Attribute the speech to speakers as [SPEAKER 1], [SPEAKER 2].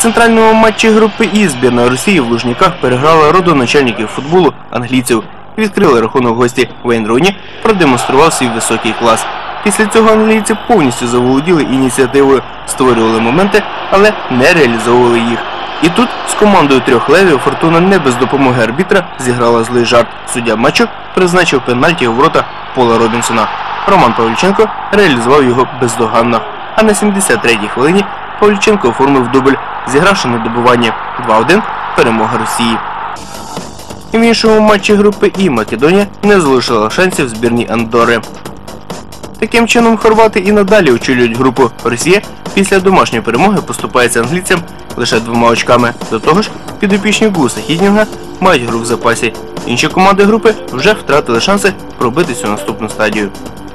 [SPEAKER 1] центральному матчі групи І збірна Росії в Лужниках переграла родоначальників футболу англійців. Відкрили рахунок гості Вейн Руні, продемонстрував свій високий клас. Після цього англійці повністю заволоділи ініціативою, створювали моменти, але не реалізовували їх. І тут з командою трьох левів Фортуна не без допомоги арбітра зіграла злий жарт. Суддя матчу призначив пенальті у ворота Пола Робінсона. Роман Павлюченко реалізував його бездоганно. А на 73-й хвилині Павлюченко оформив дубль, зігравши на добивання 2-1 перемога Росії. І в іншому матчі групи І Македонія не залишила шансів збірній Андорри. Таким чином, хорвати і надалі очолюють групу. Росія після домашньої перемоги поступається англійцям лише 2 очками. До того ж, підопічні Гуса Хіднінга мають гру в запасі. Інші команди групи вже втратили шанси пробитися у наступну стадію.